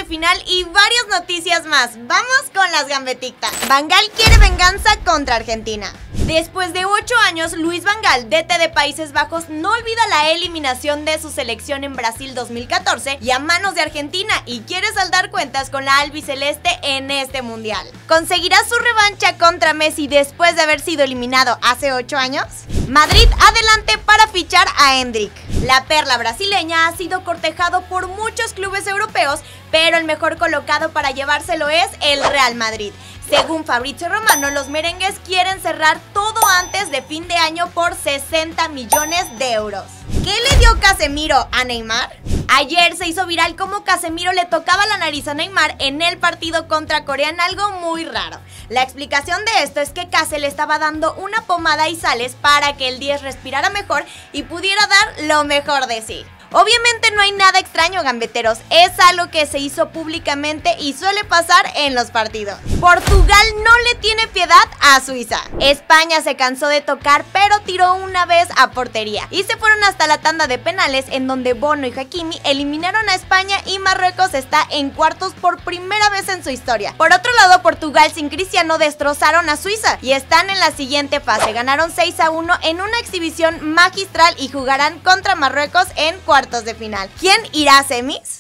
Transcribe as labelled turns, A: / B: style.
A: final y varias noticias más. Vamos con las gambetitas. Van Gaal quiere venganza contra Argentina. Después de 8 años, Luis Van Gaal, DT de Países Bajos, no olvida la eliminación de su selección en Brasil 2014 y a manos de Argentina y quiere saldar cuentas con la albiceleste en este mundial. ¿Conseguirá su revancha contra Messi después de haber sido eliminado hace 8 años? Madrid adelante para fichar a Endrick. La perla brasileña ha sido cortejado por muchos clubes europeos, pero el mejor colocado para llevárselo es el Real Madrid. Según Fabrizio Romano, los merengues quieren cerrar todo antes de fin de año por 60 millones de euros. ¿Qué le dio Casemiro a Neymar? Ayer se hizo viral cómo Casemiro le tocaba la nariz a Neymar en el partido contra Corea en algo muy raro. La explicación de esto es que Case le estaba dando una pomada y sales para que el 10 respirara mejor y pudiera dar lo mejor de sí. Obviamente no hay nada extraño, gambeteros, es algo que se hizo públicamente y suele pasar en los partidos. Portugal no le tiene piedad a Suiza. España se cansó de tocar, pero tiró una vez a portería y se fueron hasta la tanda de penales, en donde Bono y Hakimi eliminaron a España y Marruecos está en cuartos por primera vez en su historia. Por otro lado, Portugal sin Cristiano destrozaron a Suiza y están en la siguiente fase. Ganaron 6-1 en una exhibición magistral y jugarán contra Marruecos en cuartos de final. ¿Quién irá a semis?